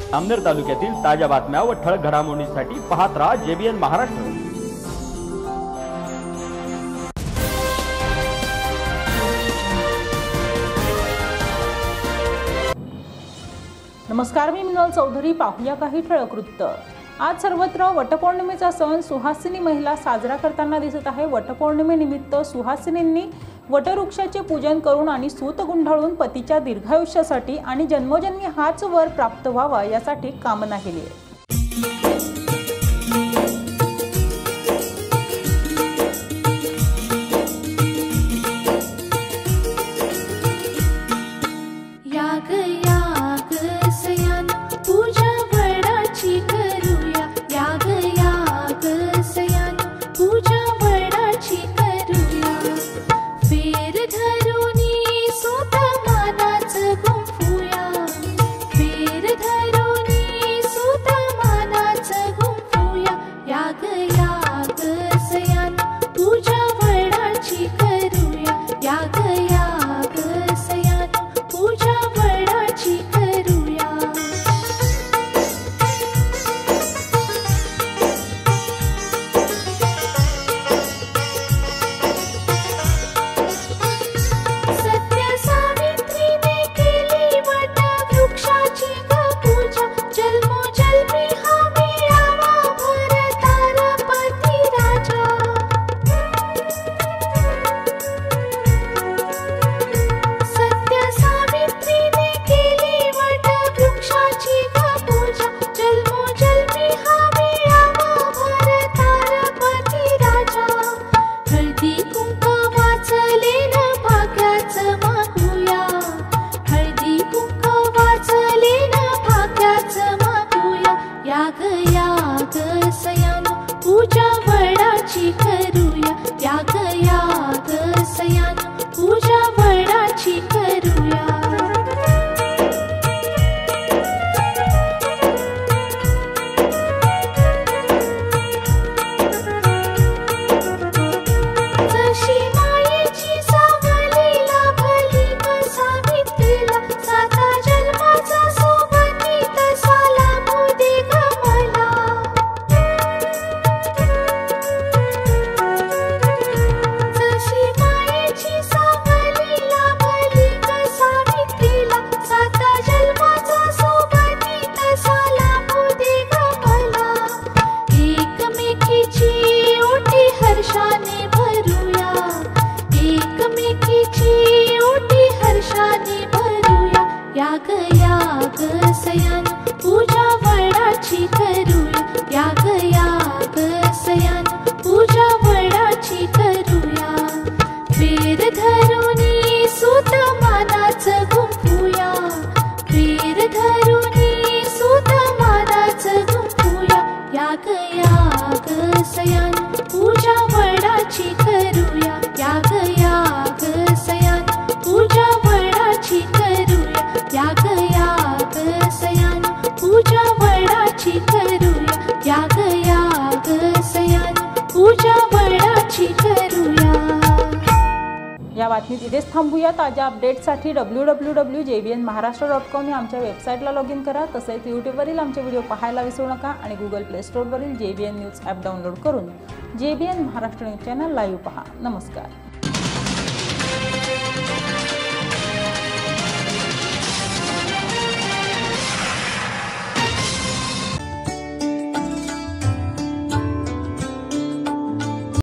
अमनेर तालुक्यातील ताज्या बातम्या व ठळक घडामोडींसाठी पाहत राहा JBN महाराष्ट्र। नमस्कार, मी मिनल चौधरी। पाहूया काही ठळक वृत्त। आज सर्वत्र वटपौर्णिमेचा सण सुहासिनी महिला साजरा करताना दिसत आहे। वटपौर्णिमेनिमित्त सुहासिनींनी वटवृक्षाचे पूजन करून आणि सूत गुंडाळून पतीच्या दीर्घायुष्यासाठी आणि जन्मोजन्मी हाच वर प्राप्त व्हावा यासाठी कामना केली आहे। या बातमीत इथेच थांबूया। ताज्या अपडेट्ससाठी www.jbnmaharashtra.com या आमच्या वेबसाईटला लॉग इन करा। तसेच यूट्यूबवरील आमचे व्हिडिओ पाहायला विसरू नका आणि गुगल प्ले स्टोअरवरील JBN न्यूज ॲप डाउनलोड करून JBN Maharashtra news channel live पहा। नमस्कार।